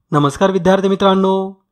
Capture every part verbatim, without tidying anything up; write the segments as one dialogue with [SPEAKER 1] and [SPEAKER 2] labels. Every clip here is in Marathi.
[SPEAKER 1] नमस्कार विद्यार्थी मित्रांनो,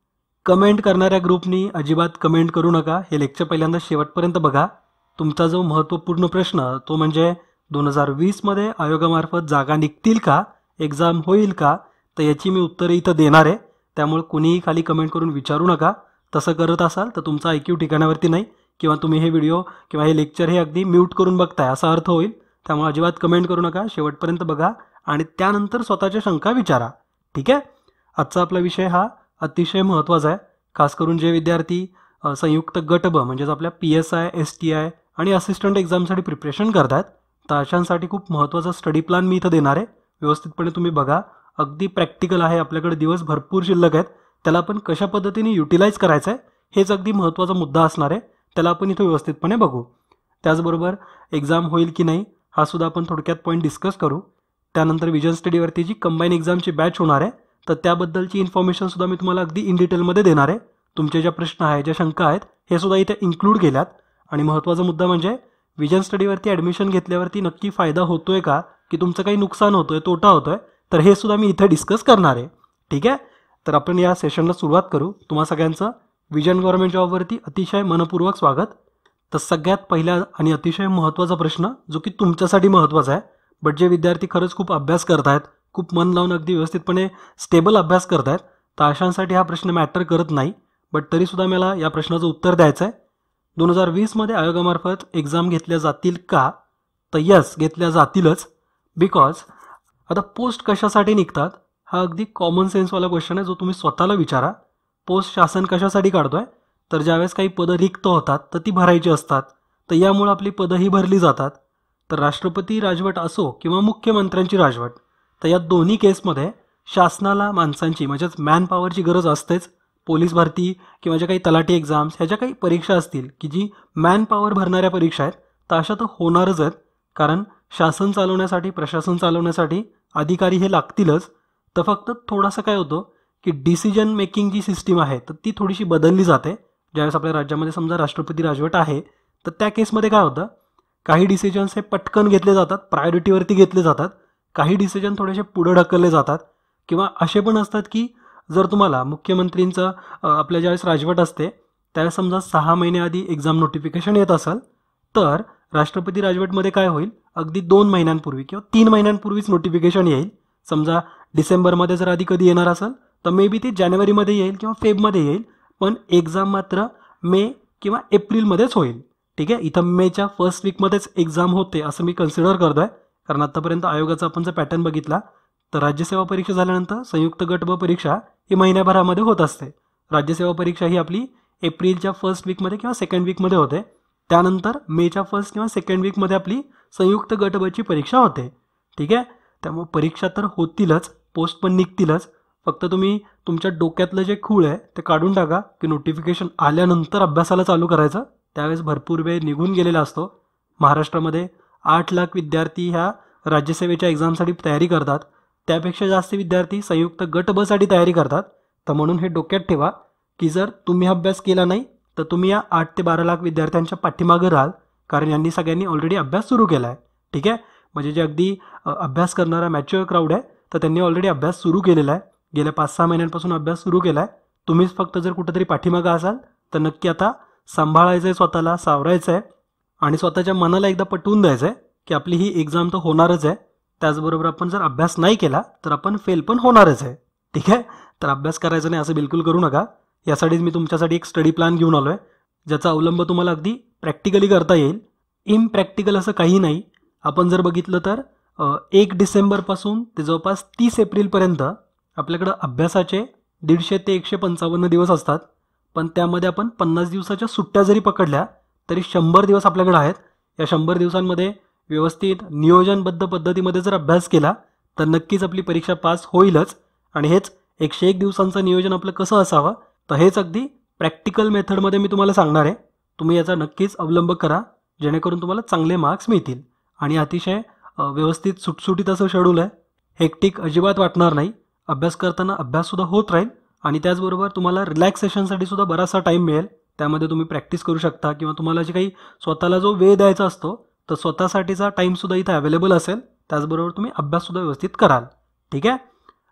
[SPEAKER 1] कमेंट करणाऱ्या ग्रुपनी अजिबात कमेंट करू नका. हे लेक्चर पहिल्यांदा शेवटपर्यंत बघा. तुमचा जो महत्त्वपूर्ण प्रश्न तो म्हणजे दोन हजार वीसमध्ये आयोगामार्फत जागा निघतील का, एक्झाम होईल का, तर याची मी उत्तरं इथं देणार आहे. त्यामुळे कुणीही खाली कमेंट करून विचारू नका. तसं करत असाल तर तुमचा आय क्यू ठिकाणावरती नाही किंवा तुम्ही हे व्हिडिओ किंवा हे लेक्चर हे अगदी म्यूट करून बघताय असा अर्थ होईल. त्यामुळे अजिबात कमेंट करू नका, शेवटपर्यंत बघा आणि त्यानंतर स्वतःच्या शंका विचारा. ठीक आहे. आजचा आपला विषय हा अतिशय महत्त्वाचा आहे. खास करून जे विद्यार्थी संयुक्त गट ब म्हणजेच आपल्या P S I, S T I आणि असिस्टंट एक्झामसाठी प्रिपरेशन करतात तर अशांसाठी खूप महत्त्वाचा स्टडी प्लॅन मी इथं देणार आहे. व्यवस्थितपणे तुम्ही बघा. अगदी प्रॅक्टिकल आहे. आपल्याकडे दिवस भरपूर शिल्लक आहेत. त्याला आपण कशा पद्धतीने युटिलाइज करायचं आहे हेच अगदी महत्त्वाचा मुद्दा असणार आहे. त्याला आपण इथं व्यवस्थितपणे बघू. त्याचबरोबर एक्झाम होईल की नाही हा सुद्धा आपण थोडक्यात पॉईंट डिस्कस करू. त्यानंतर विजन स्टडीवरती जी कंबाईन एक्झामची बॅच होणार आहे तर त्याबद्दलची इन्फॉर्मेशन सुद्धा मी तुम्हाला अगदी इन डिटेलमध्ये देणार आहे. तुमचे ज्या प्रश्न आहेत, ज्या शंका आहेत हे सुद्धा इथे इन्क्लूड केल्यात. आणि महत्त्वाचा मुद्दा म्हणजे विजन स्टडीवरती ॲडमिशन घेतल्यावरती नक्की फायदा होतोय का, की तुमचं काही नुकसान होतोय, तोटा होतोय, तर हे सुद्धा मी इथे डिस्कस करणार आहे. ठीक आहे. तर आपण या सेशनला सुरुवात करू. तुम्हा सगळ्यांचं विजन गव्हर्नमेंट जॉबवरती अतिशय मनपूर्वक स्वागत. तर सगळ्यात पहिला आणि अतिशय महत्त्वाचा प्रश्न जो की तुमच्यासाठी महत्त्वाचा आहे, बट जे विद्यार्थी खरंच खूप अभ्यास करतायत, खूप मन लावून अगदी व्यवस्थितपणे स्टेबल अभ्यास करतायत, तर अशांसाठी हा प्रश्न मॅटर करत नाही. बट तरीसुद्धा मला या प्रश्नाचं उत्तर द्यायचं आहे. दोन हजार वीसमध्ये आयोगामार्फत एक्झाम घेतल्या जातील का, तर यस घेतल्या जातीलच. बिकॉज आता पोस्ट कशासाठी निघतात हा अगदी कॉमन सेन्सवाला क्वेश्चन आहे जो तुम्ही स्वतःला विचारा. पोस्ट शासन कशासाठी काढतोय, तर ज्यावेळेस काही पदं रिक्त होतात तर ती भरायची असतात, तर यामुळे आपली पदं ही भरली जातात. तर राष्ट्रपती राजवट असो किंवा मुख्यमंत्र्यांची राजवट, तर या दोन्ही केसमध्ये शासनाला माणसांची म्हणजेच मॅन पॉवरची गरज असतेच. पोलीस भरती किंवा ज्या काही तलाठी एक्झाम्स ह्याच्या काही परीक्षा असतील की जी मॅन पॉवर भरणाऱ्या परीक्षा आहेत तर अशा तर होणारच आहेत. कारण शासन चालवण्यासाठी, प्रशासन चालवण्यासाठी अधिकारी हे लागतीलच. तर फक्त थोडासा काय होतं की डिसिजन मेकिंग जी सिस्टीम आहे तर ती थोडीशी बदलली जाते. ज्यावेळेस आपल्या राज्यामध्ये समजा राष्ट्रपती राजवट आहे तर त्या केसमध्ये काय होतं, काही डिसिजन्स हे पटकन घेतले जातात, प्रायोरिटीवरती घेतले जातात. काही डिसिजन थोडेसे पुढे ढकलले जातात. किंवा असे पण असतात की जर तुम्हाला मुख्यमंत्रींचं आपल्या ज्यावेळेस राजवट असते त्यावेळेस समजा सहा महिन्याआधी एक्झाम नोटिफिकेशन येत असेल तर राष्ट्रपती राजवटमध्ये काय होईल, अगदी दोन महिन्यांपूर्वी किंवा तीन महिन्यांपूर्वीच नोटिफिकेशन येईल. समजा डिसेंबरमध्ये जर आधी कधी येणार असेल तर मे बी ती जानेवारीमध्ये येईल किंवा फेबमध्ये येईल, पण एक्झाम मात्र मे किंवा एप्रिलमध्येच होईल. ठीक आहे. इथं मेच्या फर्स्ट वीकमध्येच एक्झाम होते असं मी कन्सिडर करतो आहे. कारण आत्तापर्यंत आयोगाचा आपण जर पॅटर्न बघितला तर राज्यसेवा परीक्षा झाल्यानंतर संयुक्त गट ब परीक्षा ही महिन्याभरामध्ये होत असते. राज्यसेवा परीक्षा ही आपली एप्रिलच्या फर्स्ट वीकमध्ये किंवा सेकंड वीकमध्ये होते. त्यानंतर मेच्या फर्स्ट किंवा सेकंड वीकमध्ये आपली संयुक्त गट बची परीक्षा होते. ठीक आहे. त्यामुळे परीक्षा तर होतीलच, पोस्ट पण निघतीलच. फक्त तुम्ही तुमच्या डोक्यातलं जे खूळ आहे ते काढून टाका की नोटिफिकेशन आल्यानंतर अभ्यासाला चालू करायचं. त्यावेळेस भरपूर वेळ निघून गेलेला असतो. महाराष्ट्रामध्ये आठ लाख विद्यार्थी ह्या राज्यसेवेच्या एक्झामसाठी तयारी करतात. त्यापेक्षा जास्त विद्यार्थी संयुक्त गट ब साठी तयारी करतात. तर म्हणून हे डोक्यात ठेवा की जर तुम्ही अभ्यास केला नाही तर तुम्ही या आठ ते बारा लाख विद्यार्थ्यांच्या पाठीमागं राहाल. कारण यांनी सगळ्यांनी ऑलरेडी अभ्यास सुरू केला आहे. ठीक आहे. म्हणजे जे अगदी अभ्यास करणारा मॅच्युअर क्राऊड आहे तर त्यांनी ऑलरेडी अभ्यास सुरू केलेला आहे. गेल्या पाच सहा महिन्यांपासून अभ्यास सुरू केला आहे. तुम्हीच फक्त जर कुठेतरी पाठीमागं असाल तर नक्की आता सांभाळायचं आहे, स्वतःला सावरायचं आहे आणि स्वतःच्या मनाला एकदा पटवून द्यायचं आहे की आपली ही एक्झाम तर होणारच आहे. त्याचबरोबर आपण जर अभ्यास नाही केला तर आपण फेल पण होणारच आहे. ठीक आहे. तर अभ्यास करायचा नाही असं बिलकुल करू नका. यासाठीच मी तुमच्यासाठी एक स्टडी प्लॅन घेऊन आलो आहे ज्याचा अवलंब तुम्हाला अगदी प्रॅक्टिकली करता येईल. इम्प्रॅक्टिकल असं काही नाही. आपण जर बघितलं तर एक डिसेंबरपासून ते जवळपास तीस एप्रिलपर्यंत आपल्याकडं अभ्यासाचे दीडशे ते एकशे पंचावन्न दिवस असतात. पण त्यामध्ये आपण पन्नास दिवसाच्या सुट्ट्या जरी पकडल्या तरी शंभर दिवस आपल्याकडे आहेत. या शंभर दिवसांमध्ये व्यवस्थित नियोजनबद्ध पद्धतीमध्ये जर अभ्यास केला तर नक्कीच आपली परीक्षा पास होईलच. आणि हेच एकशे एक दिवसांचं नियोजन आपलं कसं असावं तर हेच अगदी प्रॅक्टिकल मेथडमध्ये मी तुम्हाला सांगणार आहे. तुम्ही याचा नक्कीच अवलंब करा जेणेकरून तुम्हाला चांगले मार्क्स मिळतील. आणि अतिशय व्यवस्थित सुटसुटीत असं शेड्यूल आहे. हेक्टिक अजिबात वाटणार नाही. अभ्यास करताना अभ्याससुद्धा होत राहील आणि त्याचबरोबर तुम्हाला रिलॅक्सेशनसाठी सुद्धा बराचसा टाईम मिळेल. त्यामध्ये तुम्ही प्रॅक्टिस करू शकता किंवा तुम्हाला जे काही स्वतःला जो वेळ द्यायचा असतो तर स्वतःसाठीचा टाईमसुद्धा इथं अवेलेबल असेल. त्याचबरोबर तुम्ही अभ्याससुद्धा व्यवस्थित कराल. ठीक आहे.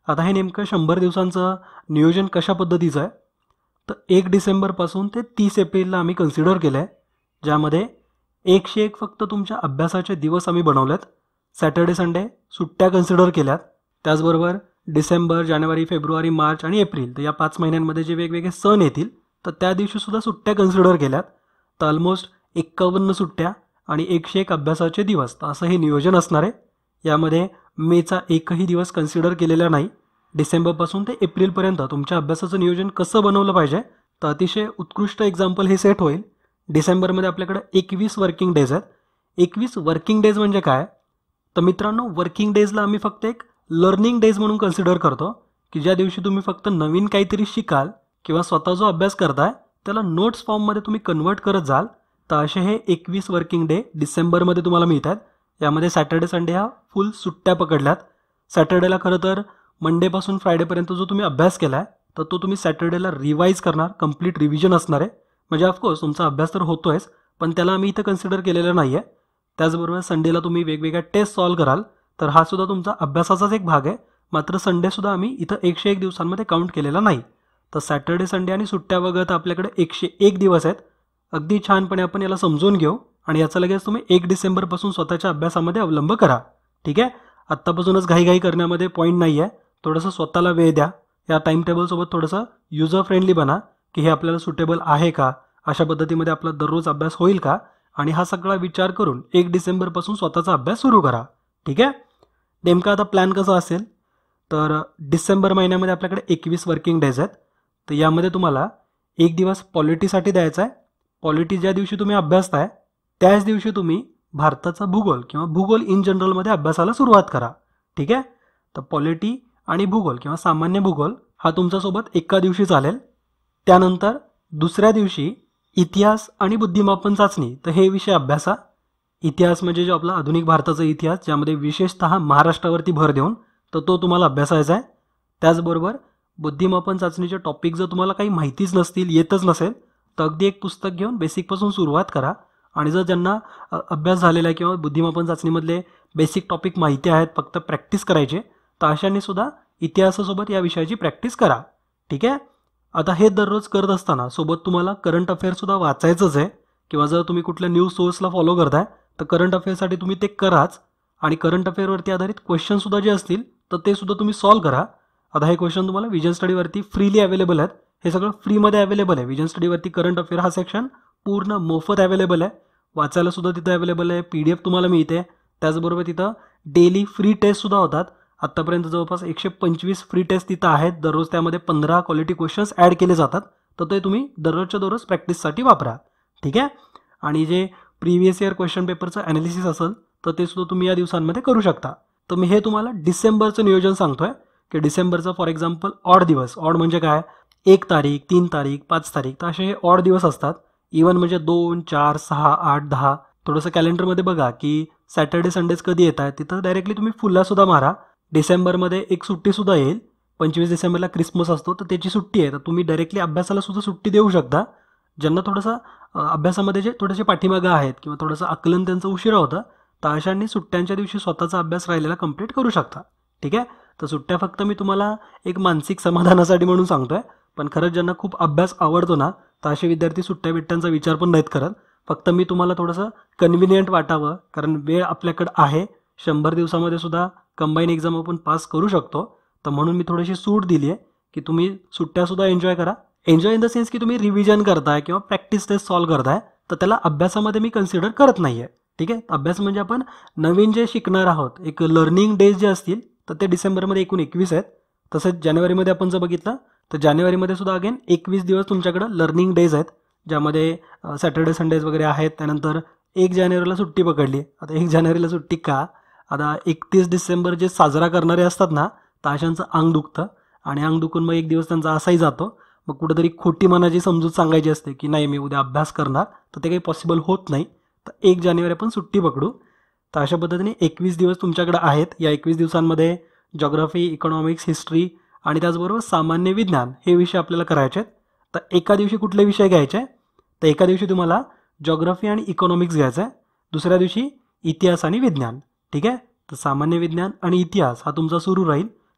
[SPEAKER 1] आता हे नेमकं शंभर दिवसांचं नियोजन कशा पद्धतीचं आहे, तर एक डिसेंबरपासून ते तीस एप्रिलला आम्ही कन्सिडर केलं आहे, ज्यामध्ये एकशे एक फक्त तुमच्या अभ्यासाचे दिवस आम्ही बनवलेत. सॅटर्डे संडे सुट्ट्या कन्सिडर केल्यात. त्याचबरोबर डिसेंबर, जानेवारी, फेब्रुवारी, मार्च आणि एप्रिल, तर या पाच महिन्यांमध्ये जे वेगवेगळे सण येतील तर त्या दिवशीसुद्धा सुट्ट्या कन्सिडर केल्यात. तर ऑलमोस्ट एक्कावन्न सुट्ट्या आणि एकशे एक अभ्यासाचे दिवस, तर असं हे नियोजन असणार आहे. यामध्ये मेचा एकही दिवस कन्सिडर केलेला नाही. डिसेंबरपासून ते एप्रिलपर्यंत तुमच्या अभ्यासाचं नियोजन कसं बनवलं पाहिजे, तर अतिशय उत्कृष्ट एक्झाम्पल हे सेट होईल. डिसेंबरमध्ये आपल्याकडे एकवीस वर्किंग डेज आहेत. एकवीस वर्किंग डेज म्हणजे काय, तर मित्रांनो वर्किंग डेजला आम्ही फक्त एक लर्निंग डेज म्हणून कन्सिडर करतो, की ज्या दिवशी तुम्ही फक्त नवीन काहीतरी शिकाल किंवा स्वतः जो अभ्यास करताय त्याला नोट्स फॉर्ममध्ये तुम्ही कन्वर्ट करत जाल. तर असे हे एकवीस वर्किंग डे डिसेंबरमध्ये तुम्हाला मिळतात. यामध्ये सॅटर्डे संडे ह्या फुल सुट्ट्या पकडल्यात. सॅटर्डेला खरं तर मंडेपासून फ्रायडेपर्यंत जो तुम्ही अभ्यास केला आहे तर तो तुम्ही सॅटर्डेला रिवाईज करणार, कंप्लीट रिव्हिजन असणार आहे. म्हणजे ऑफकोर्स तुमचा अभ्यास तर होतो आहेच, पण त्याला आम्ही इथं कन्सिडर केलेलं नाही आहे. त्याचबरोबर संडेला तुम्ही वेगवेगळ्या टेस्ट सॉल्व्ह कराल, तर हा सुद्धा तुमचा अभ्यासाचाच एक भाग आहे. मात्र संडेसुद्धा आम्ही इथं एकशे एक दिवसांमध्ये काउंट केलेला नाही. तर सॅटर्डे संडे आणि सुट्ट्या वगळता आपल्याकडे एकशे एक दिवस आहेत. अगदी छानपणे आपण याला समजून घेऊ आणि याचा लगेच तुम्ही एक डिसेंबरपासून स्वतःच्या अभ्यासामध्ये अवलंब करा. ठीक आहे, आत्तापासूनच घाईघाई करण्यामध्ये पॉईंट नाही आहे. थोडंसं स्वतःला वेळ द्या. या टाईम टेबलसोबत थोडंसं युजर फ्रेंडली बना, की हे आपल्याला सुटेबल आहे का, अशा पद्धतीमध्ये आपला दररोज अभ्यास होईल का, आणि हा सगळा विचार करून एक डिसेंबरपासून स्वतःचा अभ्यास सुरू करा. ठीक आहे, नेमका आता प्लॅन कसा असेल, तर डिसेंबर महिन्यामध्ये आपल्याकडे एकवीस वर्किंग डेज आहेत. तर यामध्ये तुम्हाला एक दिवस पॉलिटीसाठी द्यायचा आहे. पॉलिटी ज्या दिवशी तुम्ही अभ्यासताय त्याच दिवशी तुम्ही भारताचा भूगोल किंवा भूगोल इन जनरलमध्ये अभ्यासाला सुरुवात करा. ठीक आहे, तर पॉलिटी आणि भूगोल किंवा सामान्य भूगोल हा तुमच्यासोबत एका दिवशी चालेल. त्यानंतर दुसऱ्या दिवशी इतिहास आणि बुद्धिमापन चाचणी, तर हे विषय अभ्यासा. इतिहास म्हणजे जो आपला आधुनिक भारताचा इतिहास, ज्यामध्ये विशेषतः महाराष्ट्रावरती भर देऊन, तर तो तुम्हाला अभ्यासायचा आहे. त्याचबरोबर बुद्धिमापन चाचणीचे टॉपिक जर तुम्हाला काही माहितीच नसतील, येतच नसेल, तर अगदी एक पुस्तक घेऊन बेसिकपासून सुरुवात करा. आणि जर ज्यांना अभ्यास झालेला आहे किंवा बुद्धिमापन चाचणीमधले बेसिक टॉपिक माहिती आहेत, फक्त प्रॅक्टिस करायचे, तर अशांनी सुद्धा इतिहासासोबत या विषयाची प्रॅक्टिस करा. ठीक आहे, आता हे दररोज करत असताना सोबत तुम्हाला करंट अफेअरसुद्धा वाचायचंच आहे. किंवा जर तुम्ही कुठल्या न्यूज सोर्सला फॉलो करताय तर करंट अफेअरसाठी तुम्ही ते कराच. आणि करंट अफेअरवरती आधारित क्वेश्चनसुद्धा जे असतील तर ते सुद्धा तुम्ही सॉल्व्ह करा. आता हे क्वेश्चन तुम्हाला विजन स्टडीवरती फ्रीली अवेलेबल आहेत. हे सगळं फ्रीमध्ये अवेलेबल आहे. विजन स्टडीवरती करंट अफेअर हा सेक्शन पूर्ण मोफत अवेलेबल आहे. वाचायला सुद्धा तिथं अवेलेबल आहे. पी डी एफ तुम्हाला मिळते. त्याचबरोबर तिथं डेली फ्री टेस्टसुद्धा होतात. आत्तापर्यंत जवळपास एकशे पंचवीस फ्री टेस्ट तिथं आहेत. दररोज त्यामध्ये पंधरा क्वालिटी क्वेश्चन्स ॲड केले जातात. तर ते तुम्ही दररोजच्या दररोज प्रॅक्टिससाठी वापरा. ठीक आहे, आणि जे प्रिव्हियस इयर क्वेश्चन पेपरचं ॲनालिसिस असेल तर ते सुद्धा तुम्ही या दिवसांमध्ये करू शकता. तर मी हे तुम्हाला डिसेंबरचं नियोजन सांगतोय की डिसेंबरचा फॉर एक्झाम्पल ऑड दिवस. ऑड म्हणजे काय, एक तारीख, तीन तारीख, पाच तारीख, तर असे हे ऑड दिवस असतात. इवन म्हणजे दोन, चार, सहा, आठ, दहा. थोडंसं कॅलेंडरमध्ये बघा की सॅटर्डे संडेज कधी येत आहेत, तिथं डायरेक्टली तुम्ही फुलासुद्धा मारा. डिसेंबरमध्ये एक सुट्टीसुद्धा येईल. पंचवीस डिसेंबरला क्रिसमस असतो, तर त्याची सुट्टी आहे. तर तुम्ही डायरेक्टली अभ्यासाला सुद्धा सुट्टी देऊ शकता. ज्यांना थोडंसं अभ्यासामध्ये जे थोडेसे पाठीमागं आहेत किंवा थोडंसं आकलन त्यांचं उशिरा होतं, तर अशांनी सुट्ट्यांच्या दिवशी स्वतःचा अभ्यास राहिलेला कंप्लीट करू शकता. ठीक आहे, तर सुट्ट्या फक्त मी तुम्हाला एक मानसिक समाधानासाठी म्हणून सांगतोय. पण खरंच ज्यांना खूप अभ्यास आवडतो ना, तर असे विद्यार्थी सुट्ट्या बिट्ट्यांचा विचार पण नाहीत करत. फक्त मी तुम्हाला थोडंसं कन्व्हिनियंट वाटावं, कारण वेळ आपल्याकडं आहे. शंभर दिवसामध्ये सुद्धा कंबाईन एक्झाम आपण पास करू शकतो. तर म्हणून मी थोडीशी सूट दिली आहे की तुम्ही सुट्ट्यासुद्धा एन्जॉय करा. एन्जॉय इन द सेन्स की तुम्ही रिव्हिजन करताय किंवा प्रॅक्टिस टेस्ट सॉल्व्ह करताय, तर त्याला अभ्यासामध्ये मी कन्सिडर करत नाही आहे. ठीक आहे, अभ्यास म्हणजे आपण नवीन जे शिकणार आहोत, एक लर्निंग डेज जे असतील तर ते डिसेंबरमध्ये एकूण एकवीस आहेत. तसेच जानेवारीमध्ये आपण जर बघितलं तर जानेवारीमध्ये सुद्धा अगेन एकवीस दिवस तुमच्याकडं लर्निंग डेज आहेत, ज्यामध्ये सॅटर्डे संडेज वगैरे आहेत. त्यानंतर एक जानेवारीला सुट्टी पकडली. आता एक जानेवारीला सुट्टी का, आता एकतीस डिसेंबर जे साजरा करणारे असतात ना, तर अशांचं अंग दुखतं आणि अंग दुखून मग एक दिवस त्यांचा असाही जातो. मग कुठेतरी खोटी मनाची समजूत सांगायची असते की नाही मी उद्या अभ्यास करणार, तर ते काही पॉसिबल होत नाही. तर एक जानेवारी आपण सुट्टी पकडू. तर अशा पद्धतीने एकवीस दिवस तुमच्याकडे आहेत. या एकवीस दिवसांमध्ये जॉग्राफी, इकॉनॉमिक्स, हिस्ट्री आणि त्याचबरोबर सामान्य विज्ञान हे विषय आपल्याला करायचे आहेत. तर एका दिवशी कुठले विषय घ्यायचे, तर एका दिवशी तुम्हाला जॉग्राफी आणि इकॉनॉमिक्स घ्यायचं आहे. दुसऱ्या दिवशी इतिहास आणि विज्ञान. ठीक आहे, तर सामान्य विज्ञान आणि इतिहास हा तुमचा सुरू राहील.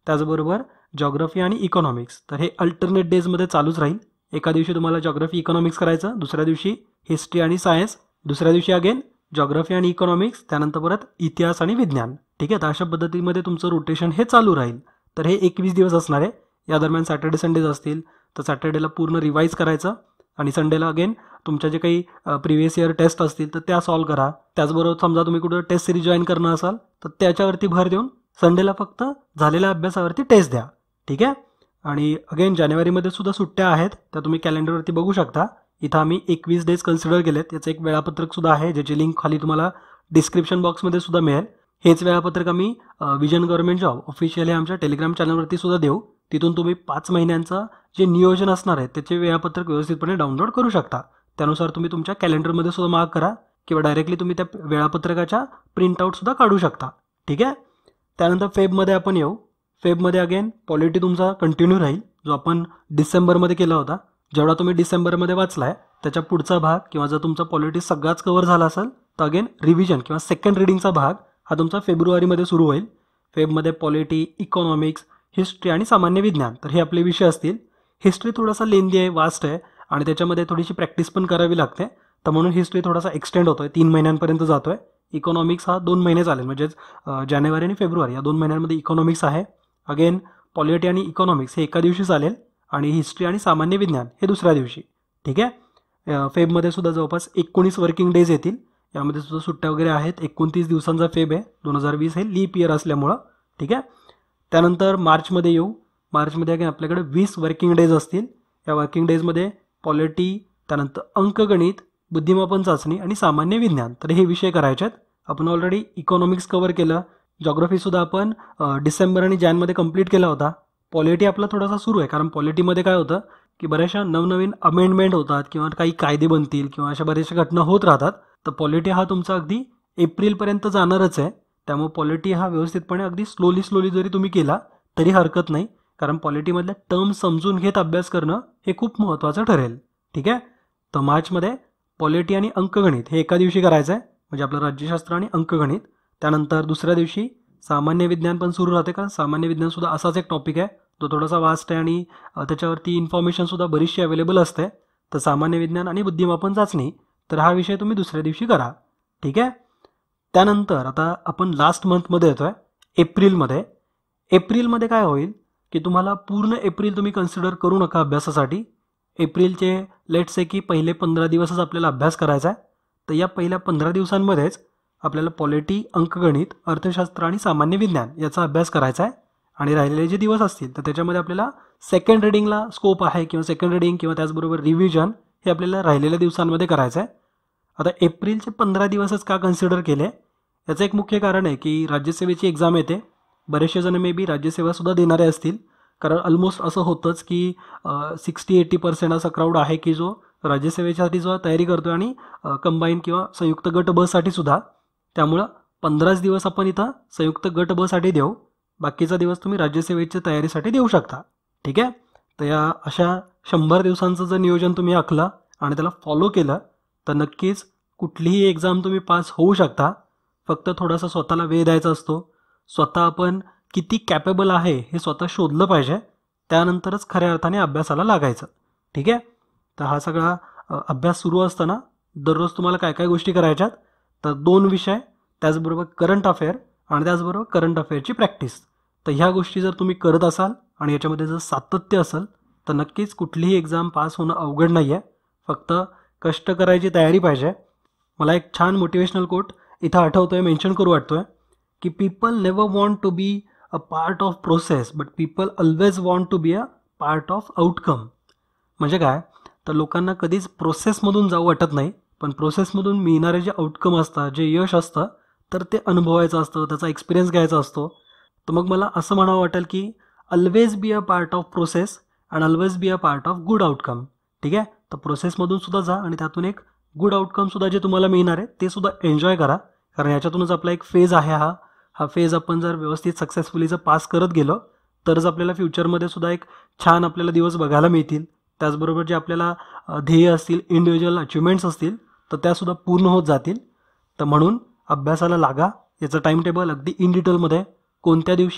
[SPEAKER 1] त्याचबरोबर जॉग्रफी आणि इकॉनॉमिक्स. तर हे अल्टरनेट डेजमध्ये चालूच राहील. एका दिवशी तुम्हाला जॉग्रफी इकॉनॉमिक्स करायचं, दुसऱ्या दिवशी हिस्ट्री आणि सायन्स, दुसऱ्या दिवशी अगेन जॉग्रफी आणि इकॉनॉमिक्स, त्यानंतर परत इतिहास आणि विज्ञान. ठीक आहे, तर अशा पद्धतीमध्ये तुमचं रोटेशन हे चालू राहील. तर हे एकवीस दिवस असणार आहे. या दरम्यान सॅटर्डे संडेज असतील, तर सॅटर्डेला पूर्ण रिवाईज करायचं आणि संडेला अगेन तुमच्या जे काही प्रिव्हियस इयर टेस्ट असतील तर त्या सॉल्व्ह करा. त्याचबरोबर समजा तुम्ही कुठं टेस्ट सिरीज जॉईन करणार असाल तर त्याच्यावरती भर देऊन संडेला फक्त झालेल्या अभ्यासावरती टेस्ट द्या. ठीक आहे, आणि अगेन जानेवारीमध्ये सुद्धा सुट्ट्या आहेत, त्या तुम्ही कॅलेंडरवरती बघू शकता. इथं आम्ही एकवीस डेज कन्सिडर केलेत. याचं एक वेळापत्रक सुद्धा आहे, ज्याची लिंक खाली तुम्हाला डिस्क्रिप्शन बॉक्समध्ये सुद्धा मिळेल. हेच वेळापत्रक आम्ही विजन गव्हर्नमेंट जॉब ऑफिशियल हे आमच्या टेलिग्राम चॅनलवरती सुद्धा देऊ. तिथून तुम्ही पाच महिन्यांचं जे नियोजन असणार आहे त्याचे वेळापत्रक व्यवस्थितपणे डाउनलोड करू शकता. त्यानुसार तुम्ही तुमच्या कॅलेंडरमध्ये सुद्धा मार्क करा किंवा डायरेक्टली तुम्ही त्या वेळापत्रकाच्या प्रिंटआउट सुद्धा काढू शकता. ठीक आहे, त्यानंतर फेबमध्ये आपण येऊ. फेबमध्ये अगेन पॉलिटी तुमचा कंटिन्यू राहील, जो आपण डिसेंबरमध्ये केला होता. जेवढा तुम्ही डिसेंबरमध्ये वाचला आहे त्याच्या पुढचा भाग किंवा जर तुमचा पॉलिटी सगळाच कव्हर झाला असेल तर अगेन रिव्हिजन किंवा सेकंड रिडिंगचा भाग हा तुमचा फेब्रुवारीमध्ये सुरू होईल. फेबमध्ये पॉलिटी, इकॉनॉमिक्स, हिस्ट्री आणि सामान्य विज्ञान, तर हे आपले विषय असतील. हिस्ट्री थोडासा लेंदी आहे, वास्ट आहे आणि त्याच्यामध्ये थोडीशी प्रॅक्टिस पण करावी लागते, तर म्हणून हिस्ट्री थोडासा एक्सटेंड होतोय, तीन महिन्यांपर्यंत जातोय. इकॉनॉमिक्स हा दोन महिने चालेल, म्हणजेच जानेवारी आणि फेब्रुवारी या दोन महिन्यांमध्ये इकॉनॉमिक्स आहे. अगेन पॉलिटी आणि इकॉनॉमिक्स हे एका दिवशी चालेल आणि हिस्ट्री आणि सामान्य विज्ञान हे दुसऱ्या दिवशी. ठीक आहे, फेबमध्ये सुद्धा जवळपास एकोणीस वर्किंग डेज येतील. यामध्ये सुद्धा सुट्ट्या वगैरे आहेत. एकोणतीस दिवसांचा फेब आहे. दोन हजार वीस हे लीप इयर असल्यामुळं. ठीक आहे, त्यानंतर मार्चमध्ये येऊ. मार्चमध्ये अगेन आपल्याकडे वीस वर्किंग डेज असतील. या वर्किंग डेजमध्ये पॉलिटी, त्यानंतर अंकगणित, बुद्धिमापन चाचणी आणि सामान्य विज्ञान, तर हे विषय करायचे आहेत. आपण ऑलरेडी इकॉनॉमिक्स कव्हर केलं. जॉग्रफीसुद्धा आपण डिसेंबर आणि जॅनमध्ये कंप्लीट केला होता. पॉलिटी आपला थोडासा सुरू आहे, कारण पॉलिटीमध्ये काय होतं की बऱ्याचशा नवनवीन अमेंडमेंट होतात किंवा काही कायदे बनतील किंवा अशा बऱ्याचशा घटना होत राहतात. तर पॉलिटी हा तुमचा अगदी एप्रिलपर्यंत जाणारच आहे. त्यामुळे पॉलिटी हा व्यवस्थितपणे अगदी स्लोली स्लोली जरी तुम्ही केला तरी हरकत नाही, कारण पॉलिटीमधल्या टर्म समजून घेत अभ्यास करणं हे खूप महत्त्वाचं ठरेल. ठीक आहे, तर मार्चमध्ये पॉलिटी आणि अंकगणित हे एका दिवशी करायचं आहे, म्हणजे आपलं राज्यशास्त्र आणि अंकगणित. त्यानंतर दुसऱ्या दिवशी सामान्य विज्ञान पण सुरू राहते, कारण सामान्य विज्ञानसुद्धा असाच एक टॉपिक आहे जो थोडासा वास्ट आहे आणि त्याच्यावरती इन्फॉर्मेशनसुद्धा बरीचशी अवेलेबल असते. तर सामान्य विज्ञान आणि बुद्धिमापन चाचणी, तर हा विषय तुम्ही दुसऱ्या दिवशी करा. ठीक आहे, त्यानंतर आता आपण लास्ट मंथमध्ये येतो आहे, एप्रिलमध्ये. एप्रिलमध्ये काय होईल की तुम्हाला पूर्ण एप्रिल तुम्ही कन्सिडर करू नका अभ्यासासाठी. एप्रिलचे लेट्स से की पहिले पंधरा दिवसच आपल्याला अभ्यास करायचा आहे. तर या पहिल्या पंधरा दिवसांमध्येच आपल्याला पॉलिटी, अंकगणित, अर्थशास्त्र आणि सामान्य विज्ञान याचा अभ्यास करायचा आहे. आणि राहिलेले जे दिवस असतील तर त्याच्यामध्ये आपल्याला सेकंड रिडिंगला स्कोप आहे किंवा सेकंड रिडिंग किंवा त्याचबरोबर रिव्हिजन हे आपल्याला राहिलेल्या दिवसांमध्ये करायचं आहे. आता एप्रिलचे पंधरा दिवसच का कन्सिडर केले, याचं एक मुख्य कारण आहे की राज्यसेवेची एक्झाम येते. बरेचसे जण मे बी राज्यसेवासुद्धा देणारे असतील, कारण ऑलमोस्ट असं होतंच की सिक्स्टी एटी पर्सेंट असा क्राऊड आहे की जो राज्यसेवेसाठी जो तयारी करतो आणि कंबाईन किंवा संयुक्त गट बसाठी सुद्धा. त्यामुळं पंधराच दिवस आपण इथं संयुक्त गट बसाठी देऊ, बाकीचा दिवस तुम्ही राज्यसेवेच्या तयारीसाठी देऊ शकता. ठीक आहे, तर या अशा शंभर दिवसांचं जर नियोजन तुम्ही आखलं आणि त्याला फॉलो केलं तर नक्कीच कुठलीही एक्झाम तुम्ही पास होऊ शकता. फक्त थोडासा स्वतःला वेळ द्यायचा असतो. स्वतः आपण किती कॅपेबल आहे हे स्वतः शोधलं पाहिजे, त्यानंतरच खऱ्या अर्थाने अभ्यासाला लागायचं. ठीक आहे, तर हा सगळा अभ्यास सुरू असताना दररोज तुम्हाला काय काय गोष्टी करायच्यात, तर दोन विषय, त्याचबरोबर करंट अफेअर आणि त्याचबरोबर करंट अफेअरची प्रॅक्टिस. तर ह्या गोष्टी जर तुम्ही करत असाल आणि याच्यामध्ये जर सातत्य असेल तर नक्कीच कुठलीही एक्झाम पास होणं अवघड नाही आहे. फक्त कष्ट करायची तयारी पाहिजे. मला एक छान मोटिवेशनल कोट इथं आठवतोय, मेन्शन करू वाटतोय की people never want to be a part of process but people always want to be a part of outcome. म्हणजे काय, तर लोकांना कधीच प्रोसेसमधून जाऊ वाटत नाही, पण प्रोसेसमधून मिळणारे जे आउटकम असतात, जे यश असतं, तर ते अनुभवायचं असतं, त्याचा एक्सपिरियन्स घ्यायचा असतो. तर मग मला असं म्हणावं वाटेल की always be a part of process and always be a part of good outcome. ठीक आहे, तर प्रोसेसमधून सुद्धा जा आणि त्यातून एक गुड आउटकमसुद्धा जे तुम्हाला मिळणार आहे ते सुद्धा एन्जॉय करा, कारण याच्यातूनच आपला एक फेज आहे. हा हा फेज आपण जर व्यवस्थित सक्सेसफुली जर पास करत गेलो तरच आपल्याला फ्युचरमध्ये सुद्धा एक छान आपल्याला दिवस बघायला मिळतील. त्याचबरोबर जे आपल्याला ध्येय असतील, इंडिव्हिज्युअल अचिव्हमेंट्स असतील, तर त्यासुद्धा पूर्ण होत जातील. तर म्हणून अभ्यासाला लागा. याचं टाईम टेबल अगदी इन डिटेलमध्ये कोणत्या दिवशी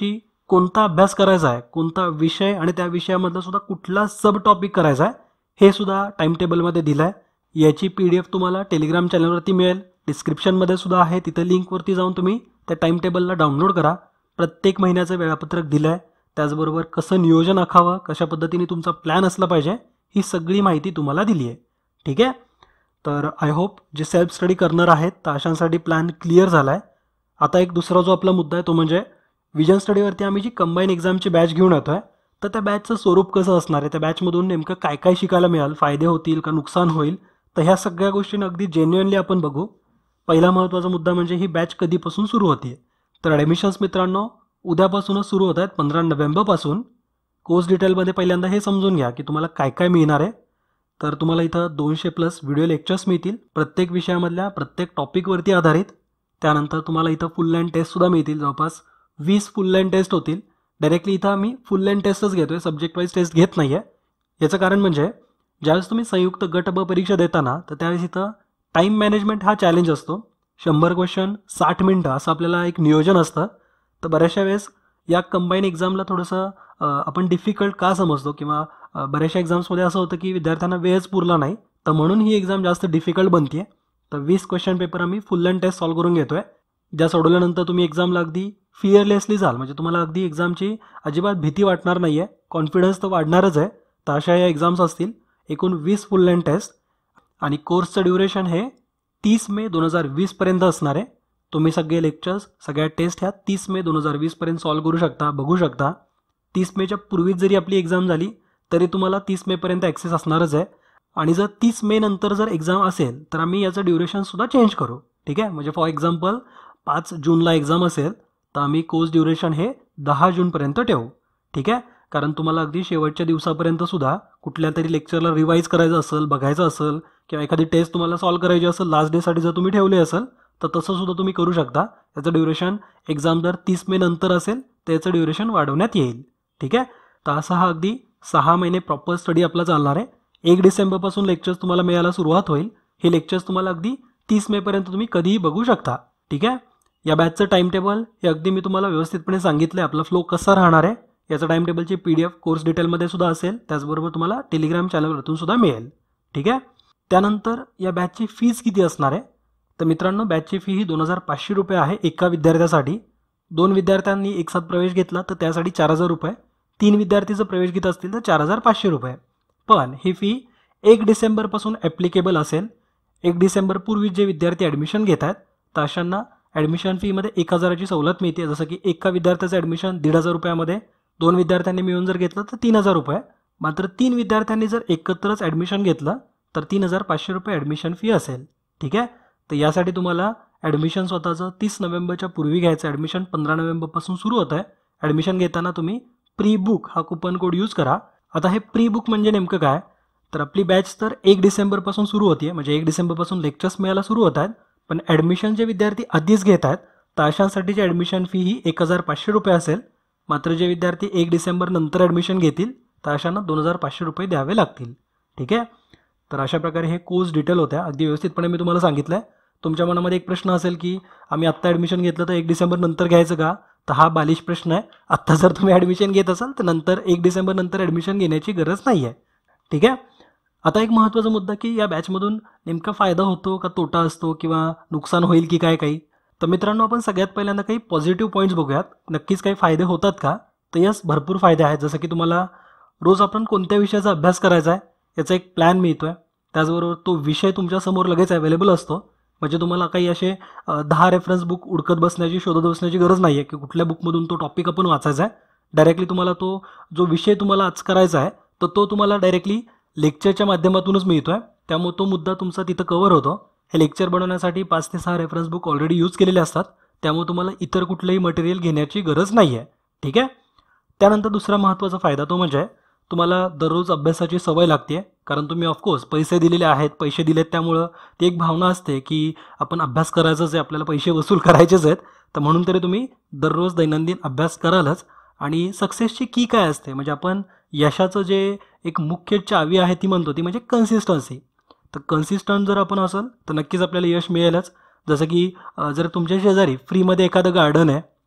[SPEAKER 1] कोणता अभ्यास करायचा आहे, कोणता विषय आणि त्या विषयामधला सुद्धा कुठला सब टॉपिक करायचा आहे हे सुद्धा टाइम टेबलमध्ये दिलं आहे। याची पी डी एफ तुम्हाला टेलिग्राम चॅनलवरती मिळेल, डिस्क्रिप्शनमध्ये सुद्धा आहे, तिथं लिंकवरती जाऊन तुम्ही त्या टाइम टेबलला डाउनलोड करा। प्रत्येक महिन्याचं वेळापत्रक दिलं आहे, त्याचबरोबर कसं नियोजन आखावं, कशा पद्धतीने तुमचा प्लॅन असला पाहिजे ही सगळी माहिती तुम्हाला दिली आहे। ठीक आहे, तर आय होप जे सेल्फ स्टडी करणार आहेत तर अशांसाठी प्लॅन क्लिअर झाला आहे। आता एक दुसरा जो आपला मुद्दा आहे तो म्हणजे विजन स्टडीवरती आम्ही जी कंबाईन एक्झामची बॅच घेऊन येतो आहे, तर त्या बॅचचं स्वरूप कसं असणार आहे, त्या बॅचमधून नेमकं काय काय शिकायला मिळाल, फायदे होतील का नुकसान होईल, तर ह्या सगळ्या गोष्टींना अगदी जेन्युअनली आपण बघू। पहिला महत्त्वाचा मुद्दा म्हणजे ही बॅच कधीपासून सुरू होते, तर ॲडमिशन्स मित्रांनो उद्यापासूनच सुरू होत आहेत, पंधरा नोव्हेंबरपासून। कोर्स डिटेलमध्ये पहिल्यांदा हे समजून घ्या की तुम्हाला काय काय मिळणार आहे। तर तुम्हाला इथं दोनशे प्लस व्हिडिओ लेक्चर्स मिळतील प्रत्येक विषयामधल्या प्रत्येक टॉपिकवरती आधारित। त्यानंतर तुम्हाला इथं फुल लाईन टेस्टसुद्धा मिळतील, जवळपास वीस फुल लाईन टेस्ट होतील। डायरेक्टली इथं आम्ही फुल लाईन टेस्टच घेतो आहे, सब्जेक्ट वाईज टेस्ट घेत नाही आहे। याचं कारण म्हणजे ज्यावेळेस तुम्ही संयुक्त गट ब परीक्षा देताना तर त्यावेळेस इथं टाईम मॅनेजमेंट हा चॅलेंज असतो। शंभर क्वेश्चन साठ मिनटं असं आपल्याला एक नियोजन असतं। तर बऱ्याचशा वेळेस या कंबाईन एक्झामला थोडंसं आपण डिफिकल्ट का समजतो किंवा बऱ्याचशा एक्झाम्समध्ये असं होतं की विद्यार्थ्यांना वेळच पुरला नाही, तर म्हणून ही एक्झाम जास्त डिफिकल्ट बनते। तर वीस क्वेश्चन पेपर आम्ही फुल लाईन टेस्ट सॉल्व करून घेतो आहे, ज्या सोडवल्यानंतर तुम्ही एक्झामला अगदी फिअरलेसली जाल, म्हणजे तुम्हाला अगदी एक्झामची अजिबात भीती वाटणार नाही आहे, कॉन्फिडन्स तर वाढणारच आहे। तर अशा या एक्झाम्स असतील, एकूण वीस फुल लाईन टेस्ट आणि कोर्सचं ड्युरेशन हे तीस मे दोन हजार वीसपर्यंत असणार आहे। तुम्ही सगळे लेक्चर्स सगळ्या टेस्ट ह्या तीस मे दोन हजार वीसपर्यंत सॉल्व करू शकता, बघू शकता। तीस मेच्या पूर्वीच जरी आपली एक्झाम झाली तरी तुम्हाला तीस मेपर्यंत ॲक्सेस असणारच आहे। आणि जर तीस मे नंतर जर एक्झाम असेल तर आम्ही याचं ड्युरेशनसुद्धा चेंज करू। ठीक आहे, म्हणजे फॉर एक्झाम्पल पाच जूनला एक्झाम असेल तर आम्ही कोर्स ड्युरेशन हे दहा जूनपर्यंत ठेवू। ठीक आहे, कारण तुम्हाला अगदी शेवटच्या दिवसापर्यंत सुद्धा कुठल्या तरी लेक्चरला रिवाईज करायचं असेल, बघायचं असेल किंवा एखादी टेस्ट तुम्हाला सॉल्व करायची असेल लास्ट डेसाठी जर तुम्ही ठेवले असेल तर तसं सुद्धा तुम्ही करू शकता। याचं ड्युरेशन एक्झाम जर तीस मे नंतर असेल तर याचं ड्युरेशन वाढवण्यात येईल। ठीक आहे, तर असा हा अगदी सहा महिने प्रॉपर स्टडी आपला चालणार आहे। एक डिसेंबरपासून लेक्चर्स तुम्हाला मिळायला सुरुवात होईल। हे लेक्चर्स तुम्हाला अगदी तीस मेपर्यंत तुम्ही कधीही बघू शकता। ठीक आहे, या बॅचचं टाइम टेबल हे अगदी मी तुम्हाला व्यवस्थितपणे सांगितलं आहे, आपला फ्लो कसा राहणार आहे याचं टाइम टेबलची पी डी एफ कोर्स डिटेलमध्ये सुद्धा असेल, त्याचबरोबर तुम्हाला टेलिग्राम चॅनलवरतून सुद्धा मिळेल। ठीक आहे, त्यानंतर या बॅचची फीज किती असणार आहे, तर मित्रांनो बॅचची फी ही दोन हजार पाचशे रुपये आहे एका विद्यार्थ्यासाठी। दोन विद्यार्थ्यांनी एक साथ प्रवेश घेतला तर त्यासाठी चार हजार रुपये, तीन विद्यार्थी जर प्रवेश घेत असतील तर चार हजार पाचशे रुपये। पण ही फी एक डिसेंबरपासून ॲप्लिकेबल असेल। एक डिसेंबर पूर्वी जे विद्यार्थी ॲडमिशन घेत आहेत तर अशांना ॲडमिशन फीमध्ये एक हजाराची सवलत मिळते, जसं की एका विद्यार्थ्याचं ॲडमिशन दीड हजार रुपयामध्ये, दोन विद्यार्थ्यांनी मिळून जर घेतलं तर तीन हजार रुपये। मात्र तीन विद्यार्थ्यांनी जर एकत्रच ॲडमिशन घेतलं तर तीन हजार पाचशे रुपये ॲडमिशन फी असेल। ठीक आहे, तर यासाठी तुम्हाला ॲडमिशन स्वतःचं तीस नोव्हेंबरच्या पूर्वी घ्यायचं। ॲडमिशन पंधरा नोव्हेंबरपासून सुरू होतं आहे। ॲडमिशन घेताना तुम्ही प्री बुक हा कुपन कोड यूज करा। आता हे प्री बुक म्हणजे नेमकं काय, तर आपली बॅच तर एक डिसेंबरपासून सुरू होती, म्हणजे एक डिसेंबरपासून लेक्चर्स मिळायला सुरू होत आहेत। पण ॲडमिशन जे विद्यार्थी आधीच घेत आहेत तर अशांसाठीची ॲडमिशन फी ही एक हजार पाचशे रुपये असेल। मात्र जे विद्यार्थी एक डिसेंबर नंतर ॲडमिशन घेतील तर अशांना दोन हजार पाचशे रुपये द्यावे लागतील। ठीक आहे, तर अशा प्रकारे हे कोर्स डिटेल होत्या, अगदी व्यवस्थितपणे मी तुम्हाला सांगितलं आहे। तुमच्या मनामध्ये एक प्रश्न असेल की आम्ही आत्ता ॲडमिशन घेतलं तर एक डिसेंबर नंतर घ्यायचं का, तर हा बालिश प्रश्न आहे। आत्ता जर तुम्ही ॲडमिशन घेत असाल तर नंतर एक डिसेंबर नंतर ॲडमिशन घेण्याची गरज नाही आहे। ठीक आहे, आता एक महत्त्वाचा मुद्दा की या बॅचमधून नेमका फायदा होतो का तोटा असतो किंवा नुकसान होईल की काय काही, तर मित्रांनो आपण सगळ्यात पहिल्यांदा काही पॉझिटिव्ह पॉईंट्स बघूयात। नक्कीच काही फायदे होतात का, तर यस भरपूर फायदे आहेत। जसं की तुम्हाला रोज आपण कोणत्या विषयाचा अभ्यास करायचा आहे याचा एक प्लॅन मिळतो आहे, त्याचबरोबर तो विषय तुमच्यासमोर लगेच अवेलेबल असतो। म्हणजे तुम्हाला काही असे दहा रेफरन्स बुक उडकत बसण्याची शोधत बसण्याची गरज नाही आहे की कुठल्या बुकमधून तो टॉपिक आपण वाचायचा आहे। डायरेक्टली तुम्हाला तो जो विषय तुम्हाला आज करायचा आहे तर तो तुम्हाला डायरेक्टली लेक्चरच्या माध्यमातूनच मिळतो आहे, त्यामुळे तो मुद्दा तुमचा तिथं कव्हर होतो। हे लेक्चर बनवण्यासाठी पाच ते सहा रेफरन्स बुक ऑलरेडी यूज केलेले असतात, त्यामुळे तुम्हाला इतर कुठलंही मटेरियल घेण्याची गरज नाही आहे। ठीक आहे, त्यानंतर दुसरा महत्त्वाचा फायदा तो म्हणजे तुम्हाला दररोज अभ्यासाची सवय लागते, कारण तुम्ही ऑफकोर्स पैसे दिलेले आहेत, पैसे दिलेत त्यामुळं ती एक भावना असते की आपण अभ्यास करायचाच आहे, आपल्याला पैसे वसूल करायचेच आहेत। तर म्हणून तरी तुम्ही दररोज दैनंदिन अभ्यास करालच। आणि सक्सेसची की काय असते, म्हणजे आपण यशाचं जे एक मुख्य चावी आहे ती म्हणतो ती म्हणजे कन्सिस्टन्सी। तर कन्सिस्टंट जर आपण असेल तर नक्कीच आपल्याला यश मिळेलच। जसं की जर तुमच्या शेजारी फ्रीमध्ये एखादं गार्डन आहे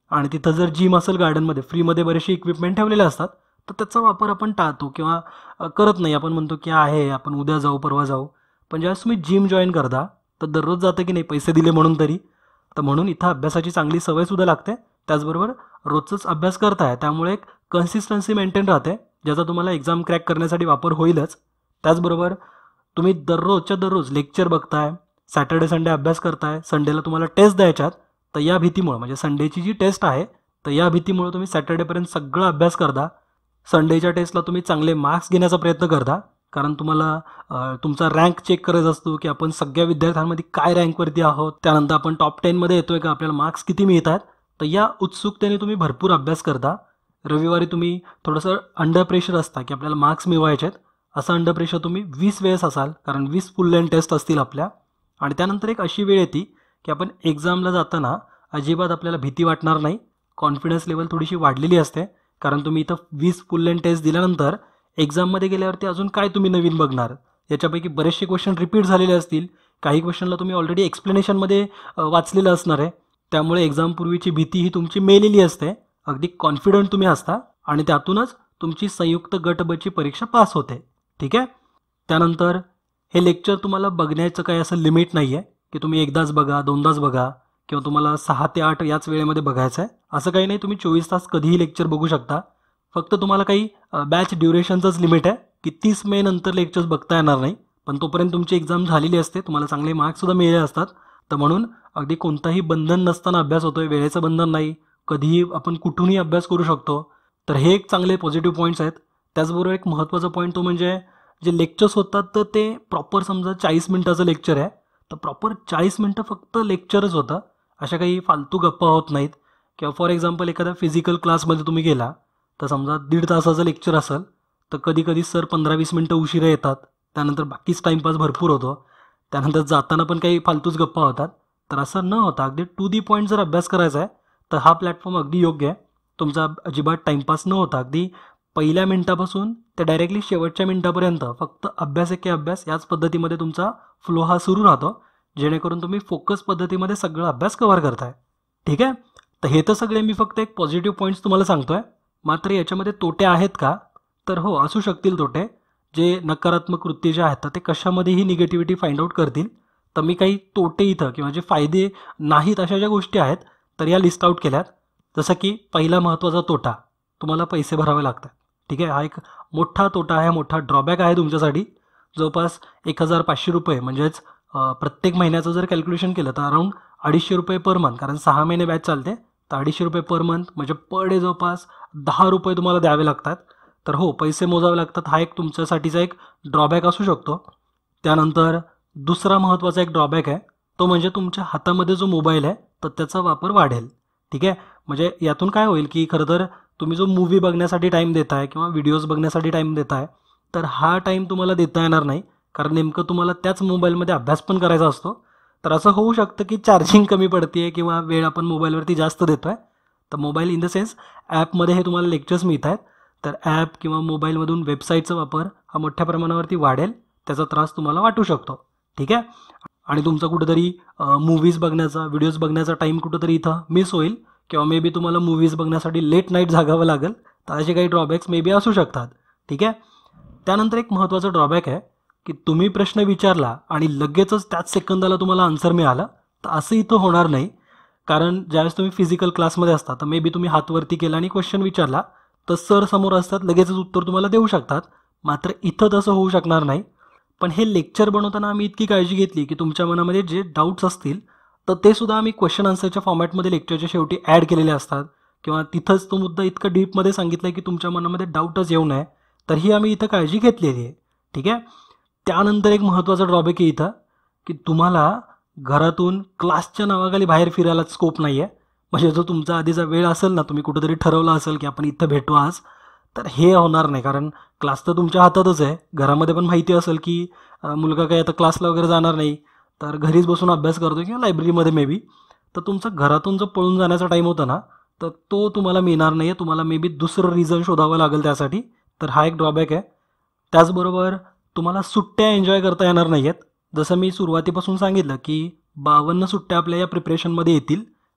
[SPEAKER 1] आणि तिथं जर जिम असेल गार्डनमध्ये फ्रीमध्ये बरेचसे इक्विपमेंट ठेवलेले असतात, तर त्याचा वापर आपण टाळतो किंवा अ, करत नाही. आपण म्हणतो की आहे, आपण उद्या जाऊ, परवा जाऊ. पण ज्यावेळेस तुम्ही जिम जॉईन करता, तर दररोज जातं की नाही पैसे दिले म्हणून तरी. तर म्हणून इथं अभ्यासाची चांगली सवयसुद्धा लागते. त्याचबरोबर रोजचाच अभ्यास करताय, त्यामुळे एक कन्सिस्टन्सी मेंटेन राहते, ज्याचा तुम्हाला एक्झाम क्रॅक करण्यासाठी वापर होईलच. त्याचबरोबर तुम्ही दररोजच्या दररोज लेक्चर बघताय, सॅटर्डे संडे अभ्यास करताय, संडेला तुम्हाला टेस्ट द्यायच्यात, तर या भीतीमुळं म्हणजे संडेची जी टेस्ट आहे, तर या भीतीमुळं तुम्ही सॅटर्डेपर्यंत सगळा अभ्यास करता. संडेच्या टेस्टला तुम्ही चांगले मार्क्स घेण्याचा प्रयत्न करता, कारण तुम्हाला अ, तुमचा रँक चेक करायचा असतो की आपण सगळ्या विद्यार्थ्यांमध्ये काय रँकवरती आहोत. त्यानंतर आपण टॉप टेनमध्ये येतोय का, आपल्याला मार्क्स किती मिळत आहेत. तर या उत्सुकतेने तुम्ही भरपूर अभ्यास करता. रविवारी तुम्ही थोडंसं अंडर प्रेशर असता की आपल्याला मार्क्स मिळवायचे आहेत. असं अंडर प्रेशर तुम्ही वीस वेळेस असाल, कारण वीस फुल लेंथ टेस्ट असतील आपल्या. आणि त्यानंतर एक अशी वेळ येते की आपण एक्झामला जाताना अजिबात आपल्याला भीती वाटणार नाही. कॉन्फिडन्स लेवल थोडीशी वाढलेली असते, कारण तुम्ही इथं वीस फुल लेंथ टेस्ट दिल्यानंतर एक्झाममध्ये गेल्यावरती अजून काय तुम्ही नवीन बघणार. याच्यापैकी बरेचसे क्वेश्चन रिपीट झालेले असतील, काही क्वेश्चनला तुम्ही ऑलरेडी एक्सप्लेनेशनमध्ये वाचलेलं असणार आहे. त्यामुळे एक्झामपूर्वीची भीती ही तुमची मेलेली असते. अगदी कॉन्फिडंट तुम्ही असता आणि त्यातूनच तुमची संयुक्त गट ब ची परीक्षा पास होते. ठीक आहे. त्यानंतर हे लेक्चर तुम्हाला बघण्याचं काही असं लिमिट नाही आहे की तुम्ही एकदाच बघा, दोनदाच बघा किंवा तुम्हाला सहा ते आठ याच वेळेमध्ये बघायचं आहे, असं काही नाही. तुम्ही चोवीस तास कधीही लेक्चर बघू शकता. फक्त तुम्हाला काही बॅच ड्युरेशनचंच लिमिट आहे की तीस मे नंतर लेक्चर्स बघता येणार नाही. पण तोपर्यंत तुमची एक्झाम झालेली असते, तुम्हाला चांगले मार्क्ससुद्धा मिळाले असतात. तर म्हणून अगदी कोणताही बंधन नसताना अभ्यास होतोय, वेळेचं बंधन नाही, कधीही आपण कुठूनही अभ्यास करू शकतो. तर हे एक चांगले पॉझिटिव्ह पॉईंट्स आहेत. त्याचबरोबर एक महत्त्वाचा पॉईंट तो म्हणजे जे लेक्चर्स होतात तर ते प्रॉपर समजा चाळीस मिनटाचं लेक्चर आहे, तर प्रॉपर चाळीस मिनटं फक्त लेक्चरच होतं. अशा काही फालतू गप्पा होत नाहीत. किंवा फॉर एक्झाम्पल एखाद्या फिजिकल क्लासमध्ये तुम्ही गेला, तर समजा दीड तासाचं लेक्चर असेल, तर कधी कधी सर पंधरा वीस मिनटं उशिरा येतात. त्यानंतर बाकीच टाईमपास भरपूर होतो. त्यानंतर जाताना पण काही फालतूच गप्पा होतात. तर असं न होता अगदी टू दी पॉईंट जर अभ्यास करायचा आहे, तर हा प्लॅटफॉर्म अगदी योग्य आहे. तुमचा अजिबात टाईमपास न होता अगदी पहिल्या मिनटापासून ते डायरेक्टली शेवटच्या मिनटापर्यंत फक्त अभ्यास एके अभ्यास याच पद्धतीमध्ये तुमचा फ्लो हा सुरू राहतो, जेणेकरून तुम्ही फोकस पद्धतीमध्ये सगळं अभ्यास कव्हर करताय. ठीक आहे. तर हे तर सगळे मी फक्त एक पॉझिटिव्ह पॉईंट्स तुम्हाला सांगतोय. मात्र याच्यामध्ये तोटे आहेत का, तर हो असू शकतील तोटे. जे नकारात्मक वृत्ती जे आहेत तर ते कशामध्येही निगेटिव्हिटी फाइंड आउट करतील. तर मी काही तोटे इथं किंवा जे फायदे नाहीत अशा ज्या गोष्टी आहेत तर या लिस्ट आउट केल्यात. जसं की पहिला महत्त्वाचा तोटा, तुम्हाला पैसे भरावे लागतात. ठीक आहे. हा एक मोठा तोटा आहे, मोठा ड्रॉबॅक आहे तुमच्यासाठी. जवळपास एक हजार पाचशे रुपये म्हणजेच अ, प्रत्येक महिन्याचं जर कॅल्क्युलेशन केलं तर अराऊंड अडीचशे रुपये पर मंथ, कारण सहा महिने बॅच चालते. तर अडीचशे रुपये पर मंथ म्हणजे पर डे जवळपास दहा रुपये तुम्हाला द्यावे लागतात. तर हो, पैसे मोजावे लागतात. हा एक तुमच्यासाठीचा एक ड्रॉबॅक असू शकतो. त्यानंतर दुसरा महत्त्वाचा एक ड्रॉबॅक आहे, तो म्हणजे तुमच्या हातामध्ये जो मोबाईल आहे तर त्याचा वापर वाढेल. ठीक आहे. म्हणजे यातून काय होईल की खरं तर तुम्ही जो मूव्ही बघण्यासाठी टाईम देताय किंवा व्हिडिओज बघण्यासाठी टाईम देताय, तर हा टाईम तुम्हाला देता येणार नाही, कारण नेमकं तुम्हाला त्याच मोबाईलमध्ये अभ्यास पण करायचा असतो. तर असं होऊ शकतं की चार्जिंग कमी पडते किंवा वेळ आपण मोबाईलवरती जास्त देतो आहे. तर मोबाईल इन द सेन्स ॲपमध्ये हे तुम्हाला लेक्चर्स मिळत आहेत. तर ॲप किंवा मोबाईलमधून वेबसाईटचा वापर हा मोठ्या प्रमाणावरती वाढेल, त्याचा त्रास तुम्हाला वाटू शकतो. ठीक आहे. आणि तुमचा कुठेतरी मूव्हीज बघण्याचा, व्हिडिओज बघण्याचा टाईम कुठेतरी इथं मिस होईल किंवा मे बी तुम्हाला मूव्हीज बघण्यासाठी लेट नाईट जागावं लागेल. तर असे काही ड्रॉबॅक्स मे बी असू शकतात. ठीक आहे. त्यानंतर एक महत्त्वाचा ड्रॉबॅक आहे की तुम्ही प्रश्न विचारला आणि लगेचच त्याच सेकंदाला तुम्हाला आन्सर मिळालं, तर असं इथं होणार नाही. कारण ज्यावेळेस तुम्ही फिजिकल क्लासमध्ये असता तर मे बी तुम्ही हातवरती केला आणि क्वेश्चन विचारला तर सर समोर असतात, लगेचच उत्तर तुम्हाला देऊ शकतात. मात्र इथं तसं होऊ शकणार नाही. पण हे लेक्चर बनवताना आम्ही इतकी काळजी घेतली की तुमच्या मनामध्ये जे डाऊट्स असतील तर ते सुद्धा आम्ही क्वेश्चन आन्सरच्या फॉर्मॅटमध्ये लेक्चरच्या शेवटी ॲड केलेले असतात, किंवा तिथंच तो मुद्दा इतका डीपमध्ये सांगितला आहे की तुमच्या मनामध्ये डाऊटच येऊ नये. तर ही आम्ही इथं काळजी घेतलेली आहे. ठीक आहे. त्यानंतर एक महत्त्वाचा ड्रॉबॅक आहे इथं की तुम्हाला घरातून क्लासच्या नावाखाली बाहेर फिरायला स्कोप नाही आहे. म्हणजे जो तुमचा आधीचा वेळ असेल ना, तुम्ही कुठेतरी ठरवलं असेल की आपण इथं भेटू आज, तर हे होणार नाही. कारण क्लास तर तुमच्या हातातच आहे. घरामध्ये पण माहिती असेल की मुलगा काही आता क्लासला वगैरे जाणार नाही, तर घरीच बसून अभ्यास करतो किंवा लायब्ररीमध्ये मे बी. तर तुमचा घरातून जो पळून जाण्याचा टाईम होता ना, तर तो तुम्हाला मिळणार नाही आहे. तुम्हाला मे बी दुसरं रिझन शोधावं लागेल त्यासाठी. तर हा एक ड्रॉबॅक आहे. त्याचबरोबर तुम्हाला सुट्ट्या एन्जॉय करता येणार नाही आहेत. जसं मी सुरुवातीपासून सांगितलं की बावन्न सुट्ट्या आपल्या या प्रिपरेशनमध्ये येतील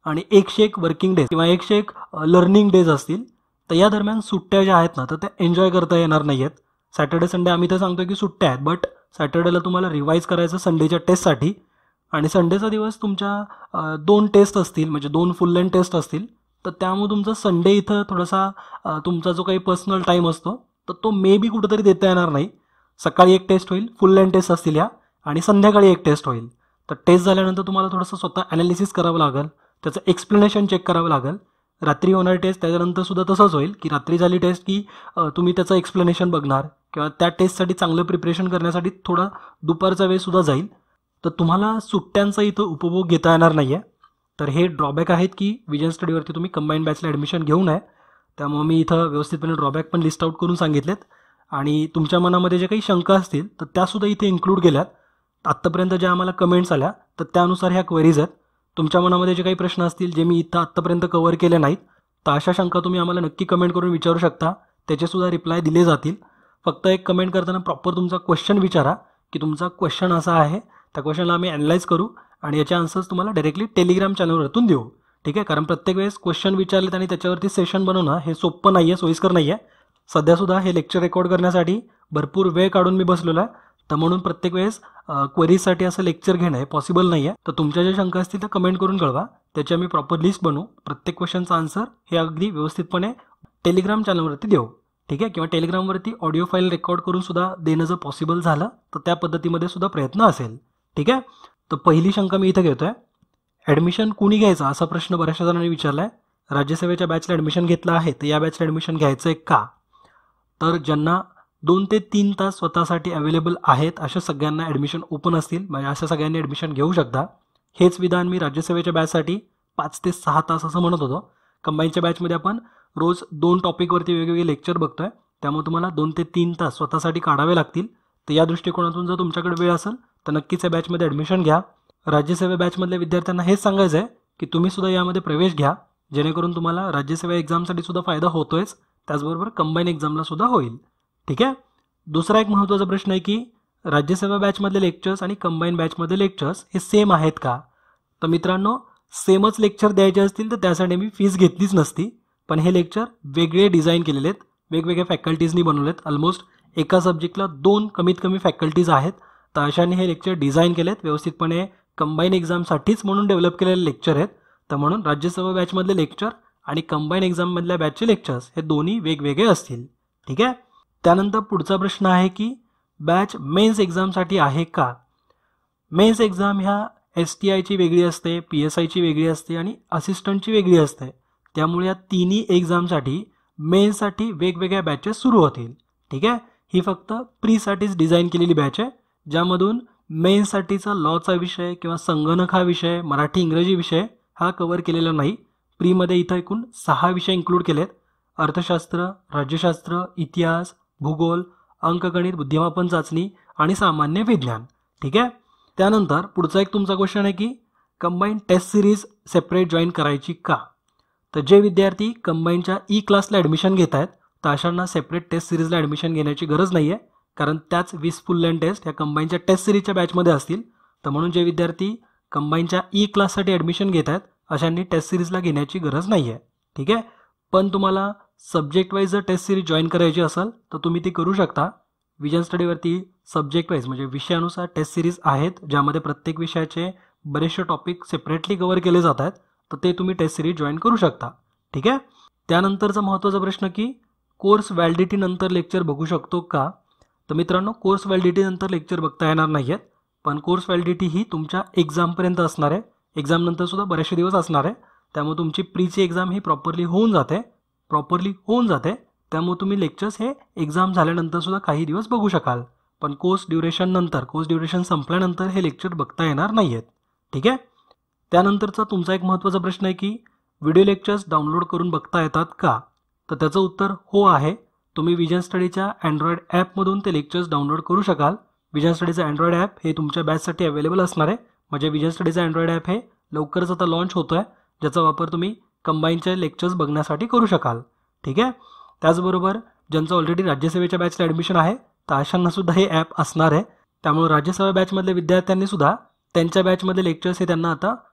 [SPEAKER 1] आणि एकशे एक वर्किंग डेज किंवा एकशे एक लर्निंग डेज असतील, तर या दरम्यान सुट्ट्या ज्या आहेत ना तर त्या एन्जॉय करता येणार नाही आहेत. सॅटर्डे संडे आम्ही तर सांगतो की सुट्ट्या आहेत, बट सॅटर्डेला तुम्हाला रिवाईज करायचं संडेच्या टेस्टसाठी, आणि संडेचा दिवस तुमच्या दोन टेस्ट असतील म्हणजे दोन फुल लेंथ टेस्ट असतील, तर त्यामुळे तुमचा संडे इथं थोडासा तुमचा जो काही पर्सनल टाईम असतो तर तो मे बी कुठंतरी देता येणार नाही. सकाळी एक टेस्ट होईल, फुल लेंथ टेस्ट असतील या, आणि संध्याकाळी एक टेस्ट होईल. तर टेस्ट झाल्यानंतर तुम्हाला थोडंसं स्वतः ॲनालिसिस करावं लागेल, त्याचं एक्सप्लेनेशन चेक करावं लागेल. रात्री होणारी टेस्ट त्याच्यानंतर सुद्धा तसंच होईल की रात्री झाली टेस्ट की तुम्ही त्याचं एक्सप्लेनेशन बघणार किंवा त्या टेस्टसाठी चांगलं प्रिपरेशन करण्यासाठी थोडा दुपारचा वेळसुद्धा जाईल. तर तुम्हाला सुट्ट्यांचा इथं उपभोग घेता येणार नाही आहे. तर हे ड्रॉबॅक आहेत की विजन स्टडीवरती तुम्ही कंबाईन बॅचला ॲडमिशन घेऊ नये. त्यामुळे मी इथं व्यवस्थितपणे ड्रॉबॅक पण लिस्ट आउट करून सांगितलेत, आणि तुमच्या मनामध्ये जे काही शंका असतील तर त्यासुद्धा इथे इन्क्लूड केल्यात. आत्तापर्यंत ज्या आम्हाला कमेंट्स आल्या तर त्यानुसार ह्या क्वेरीज आहेत. तुमच्या मनामध्ये जे काही प्रश्न असतील जे मी इथं आत्तापर्यंत कव्हर केले नाहीत, तर अशा शंका तुम्ही आम्हाला नक्की कमेंट करून विचारू शकता, त्याचेसुद्धा रिप्लाय दिले जातील. फक्त एक कमेंट करताना प्रॉपर तुमचा क्वेश्चन विचारा की तुमचा क्वेश्चन असा आहे, त्या क्वेश्चनला आम्ही ॲनालाइज करू आणि याचे आन्सर्स तुम्हाला डायरेक्टली टेलिग्राम चॅनलवरतून देऊ. ठीक आहे, कारण प्रत्येक वेळेस क्वेश्चन विचारलेत आणि त्याच्यावरती सेशन बनवणं हे सोपं नाही आहे, सोयीस्कर नाही आहे. सध्यासुद्धा हे लेक्चर रेकॉर्ड करण्यासाठी भरपूर वेळ काढून मी बसलेलो आहे, तर म्हणून प्रत्येक वेळेस क्वेरीजसाठी असं लेक्चर घेणं हे पॉसिबल नाही आहे. तर तुमच्या ज्या शंका असतील त्या कमेंट करून कळवा, त्याची आम्ही प्रॉपर लिस्ट बनवू. प्रत्येक क्वेश्चनचा आन्सर हे अगदी व्यवस्थितपणे टेलिग्राम चॅनलवरती देऊ. ठीक आहे, किंवा टेलिग्रामवरती ऑडिओ फाईल रेकॉर्ड करून सुद्धा देणं जर पॉसिबल झालं तर त्या पद्धतीमध्ये सुद्धा प्रयत्न असेल. ठीक आहे, तर पहिली शंका मी इथं घेतो आहे, ॲडमिशन कुणी घ्यायचं असा प्रश्न बऱ्याचशा जणांनी विचारला आहे. राज्यसेवेच्या बॅचला ॲडमिशन घेतलं आहे तर या बॅचला ॲडमिशन घ्यायचं आहे का? तर ज्यांना दोन ते तीन तास स्वतःसाठी अवेलेबल आहेत अशा सगळ्यांना ॲडमिशन ओपन असतील, म्हणजे अशा सगळ्यांनी ॲडमिशन घेऊ शकता. हेच विधान मी राज्यसेवेच्या बॅचसाठी पाच ते सहा तास असं म्हणत होतो. कंबाईनच्या बॅचमध्ये आपण रोज दोन टॉपिकवरती वेगवेगळे लेक्चर बघतोय, त्यामुळे तुम्हाला दोन ते तीन तास स्वतःसाठी काढावे लागतील. तर या दृष्टिकोनातून जर तुमच्याकडे वेळ असेल तर नक्कीच या बॅचमध्ये ॲडमिशन घ्या. राज्यसेवा बॅचमधल्या विद्यार्थ्यांना हेच सांगायचं आहे की तुम्ही सुद्धा यामध्ये प्रवेश घ्या, जेणेकरून तुम्हाला राज्यसेवा एक्झामसाठी सुद्धा फायदा होतोयच, त्याचबरोबर कंबाईन एक्झामला सुद्धा होईल. ठीक आहे, दुसरा एक महत्त्वाचा प्रश्न आहे की राज्यसेवा बॅचमधले लेक्चर्स आणि कंबाईन बॅचमधले लेक्चर्स हे सेम आहेत का? तर मित्रांनो, सेमच लेक्चर द्यायचे असतील तर त्यासाठी मी फीस घेतलीच नसती, पण हे लेक्चर वेगळे डिझाईन केलेले आहेत, वेगवेगळ्या फॅकल्टीजनी बनवलेत. ऑलमोस्ट एका सब्जेक्टला दोन कमीत कमी फॅकल्टीज आहेत, तर अशाने हे लेक्चर डिझाईन केलेत व्यवस्थितपणे कंबाईन एक्झामसाठीच म्हणून डेव्हलप केलेले लेक्चर आहेत. तर म्हणून राज्यसेवा बॅचमधले लेक्चर आणि कंबाईन एक्झाममधल्या बॅचचे लेक्चर्स हे दोन्ही वेगवेगळे असतील. ठीक आहे, त्यानंतर पुढचा प्रश्न आहे की बॅच मेन्स एक्झामसाठी आहे का? मेन्स एक्झाम ह्या एस टी आयची वेगळी असते, पी एस आयची वेगळी असते आणि असिस्टंटची वेगळी असते. त्यामुळे या तिन्ही एक्झामसाठी मेन्ससाठी वेगवेगळ्या बॅचेस सुरू होतील. ठीक आहे, ही फक्त प्रीसाठीच डिझाईन केलेली बॅच आहे, ज्यामधून मेन्ससाठीचा लॉचा विषय किंवा संगणक हा विषय, मराठी इंग्रजी विषय हा कव्हर केलेला नाही. प्रीमध्ये इथं एकूण सहा विषय इन्क्लूड केलेत: अर्थशास्त्र, राज्यशास्त्र, इतिहास, भूगोल, अंकगणित, बुद्धिमापन चाचणी आणि सामान्य विज्ञान. ठीक आहे, त्यानंतर पुढचा एक तुमचा क्वेश्चन आहे की combine test series separate join करायची का? तर जे विद्यार्थी कंबाईनच्या ई क्लासला ॲडमिशन घेत आहेत तर अशांना सेपरेट टेस्ट सिरीजला ॲडमिशन घेण्याची गरज नाही आहे, कारण त्याच वीस फुल लेंथ टेस्ट ह्या कंबाईनच्या टेस्ट सिरीजच्या बॅचमध्ये असतील. तर म्हणून जे विद्यार्थी कंबाईनच्या ई क्लाससाठी ॲडमिशन घेत आहेत अशांनी टेस्ट सिरीजला घेण्याची गरज नाही आहे. ठीक आहे, पण तुम्हाला सब्जेक्ट वाईज जर टेस्ट सिरीज जॉईन करायची असेल तर तुम्ही ती करू शकता. विजन स्टडीवरती सब्जेक्ट वाईज म्हणजे विषयानुसार टेस्ट सिरीज आहेत, ज्यामध्ये प्रत्येक विषयाचे बरेचसे टॉपिक सेपरेटली कव्हर केले जात आहेत, तर ते तुम्ही टेस्ट सिरीज जॉईन करू शकता. ठीक आहे, त्यानंतरचा महत्त्वाचा प्रश्न की कोर्स व्हॅलिडिटी नंतर लेक्चर बघू शकतो का? तर मित्रांनो, कोर्स व्हॅलिडिटी नंतर लेक्चर बघता येणार नाही आहेत, पण कोर्स व्हॅलिडिटी ही तुमच्या एक्झामपर्यंत असणार आहे. एक्झामनंतर सुद्धा बरेचसे दिवस असणार आहे, त्यामुळे तुमची प्रीची एक्झाम ही प्रॉपरली होऊन जाते प्रॉपरली होऊन जाते त्यामुळे तुम्ही लेक्चर्स हे एक्झाम झाल्यानंतर सुद्धा काही दिवस बघू शकाल, पण कोर्स ड्युरेशन नंतर कोर्स ड्युरेशन संपल्यानंतर हे लेक्चर बघता येणार नाही आहेत. ठीक आहे, त्यानंतरचा तुमचा एक महत्त्वाचा प्रश्न आहे की व्हिडिओ लेक्चर्स डाउनलोड करून बघता येतात का? तर त्याचं उत्तर हो आहे. तुम्ही विजन स्टडीच्या अँड्रॉइड ॲपमधून ते लेक्चर्स डाउनलोड करू शकाल. विजन स्टडीचं अँड्रॉइड ॲप हे तुमच्या बॅचसाठी अवेलेबल असणार आहे. म्हणजे विजन स्टडीचं अँड्रॉइड ॲप हे लवकरच आता लॉन्च होतो आहे, ज्याचा वापर तुम्ही कंबाईनचे लेक्चर्स बघण्यासाठी करू शकाल. ठीक आहे, त्याचबरोबर ज्यांचं ऑलरेडी राज्यसेवेच्या बॅचला ॲडमिशन आहे तर अशांनासुद्धा हे ॲप असणार आहे. त्यामुळे राज्यसेवा बॅचमधल्या विद्यार्थ्यांनी सुद्धा त्यांच्या बॅचमधले लेक्चर्स हे त्यांना आता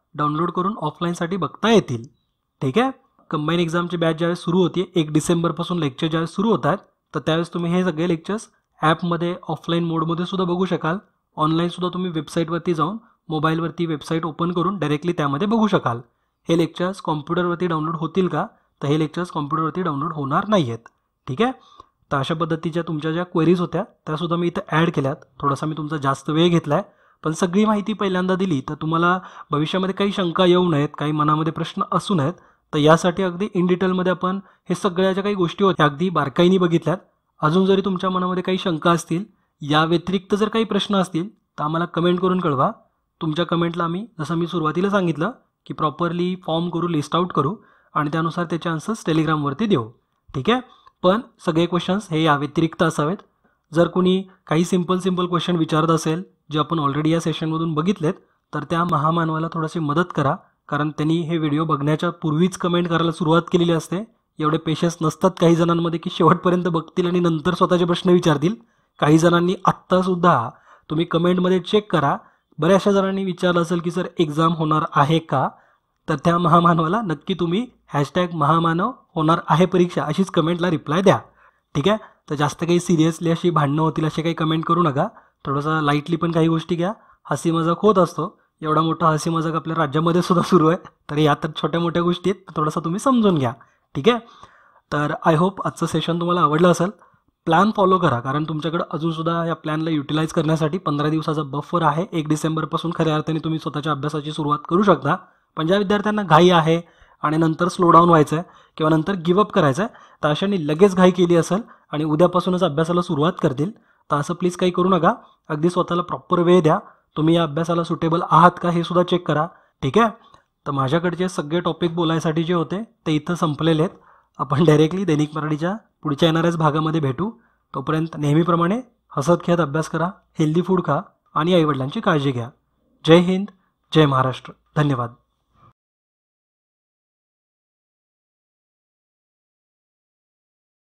[SPEAKER 1] डाउनलोड करून ऑफलाईनसाठी बघता येतील. ठीक आहे. कंबाईन एक्झामची बॅच ज्यावेळेस सुरू होती एक डिसेंबरपासून लेक्चर ज्यावेळेस सुरू होतात तर त्यावेळेस तुम्ही हे सगळे लेक्चर्स ॲपमध्ये ऑफलाईन मोडमध्ये सुद्धा बघू शकाल. ऑनलाईनसुद्धा तुम्ही वेबसाईटवरती जाऊन मोबाईलवरती वेबसाईट ओपन करून डायरेक्टली त्यामध्ये बघू शकाल. हे लेक्चर्स कॉम्प्युटरवरती डाउनलोड होतील का? तर हे लेक्चर्स कॉम्प्युटरवरती डाउनलोड होणार नाही आहेत. ठीक आहे. तर अशा पद्धतीच्या तुमच्या ज्या क्वेरीज होत्या त्यासुद्धा मी इथं ॲड केल्यात. थोडासा मी तुमचा जास्त वेळ घेतला आहे, पण सगळी माहिती पहिल्यांदा दिली तर तुम्हाला भविष्यामध्ये काही शंका येऊ नयेत, काही मनामध्ये प्रश्न असू नयेत. तर यासाठी अगदी इन डिटेलमध्ये आपण हे सगळ्या ज्या काही गोष्टी होत्या अगदी बारकाईने बघितल्यात. अजून जरी तुमच्या मनामध्ये काही शंका असतील, या व्यतिरिक्त जर काही प्रश्न असतील तर आम्हाला कमेंट करून कळवा. तुमच्या कमेंटला आम्ही जसं मी सुरुवातीला सांगितलं की प्रॉपरली फॉर्म करू, लिस्ट आउट करू आणि त्यानुसार त्याचे आन्सर्स टेलिग्रामवरती देऊ. ठीक आहे. पण सगळे क्वेश्चन्स हे या व्यतिरिक्त असावेत. जर कोणी काही सिम्पल सिम्पल क्वेश्चन विचारत असेल जे आपण ऑलरेडी या सेशनमधून बघितलेत तर त्या महामानवाला थोडीशी मदत करा, कारण त्यांनी हे व्हिडिओ बघण्याच्या पूर्वीच कमेंट करायला सुरुवात केलेली असते. एवढे पेशन्स नसतात काही जणांमध्ये की शेवटपर्यंत बघतील आणि नंतर स्वतःचे प्रश्न विचारतील. काही जणांनी आत्तासुद्धा तुम्ही कमेंटमध्ये चेक करा, बऱ्याचशा जणांनी विचारलं असेल की सर एक्झाम होणार आहे का, तर त्या महामानवाला नक्की तुम्ही हॅशटॅग महामानव होणार आहे परीक्षा अशीच कमेंटला रिप्लाय द्या. ठीक आहे. तर जास्त काही सिरियसली अशी भांडणं होतील असे काही कमेंट करू नका. थोडंसं लाईटली पण काही गोष्टी घ्या. हसी मजाक होत असतो, एवढा मोठा हसी मजाक आपल्या राज्यामध्ये सुद्धा सुरू आहे, तर या तर छोट्या मोठ्या गोष्टी आहेत, थोडंसं तुम्ही समजून घ्या. ठीक आहे. तर आय होप आजचं सेशन तुम्हाला आवडलं असेल. प्लॅन फॉलो करा, कारण तुमच्याकडे अजूनसुद्धा या प्लॅनला युटिलाइज करण्यासाठी पंधरा दिवसाचा बफर आहे. एक डिसेंबरपासून खऱ्या अर्थाने तुम्ही स्वतःच्या अभ्यासाची सुरुवात करू शकता. पण ज्या विद्यार्थ्यांना घाई आहे आणि नंतर स्लो डाऊन व्हायचं आहे किंवा नंतर गिवअप करायचं आहे तर अशांनी लगेच घाई केली असेल आणि उद्यापासूनच अभ्यासाला सुरुवात करतील तर असं प्लीज काही करू नका. अगदी स्वतःला प्रॉपर वेळ द्या. तुम्ही या अभ्यासाला सुटेबल आहात का हे सुद्धा चेक करा. ठीक आहे. तर माझ्याकडचे सगळे टॉपिक बोलायसाठी जे होते ते इथं संपलेले आहेत. आपण डायरेक्टली दैनिक मराठीच्या पुढच्या येणाऱ्याच भागामध्ये भेटू. तोपर्यंत नेहमीप्रमाणे हसत खेळत अभ्यास करा, हेल्दी फूड खा आणि आईवडिलांची काळजी घ्या. जय हिंद, जय महाराष्ट्र. धन्यवाद.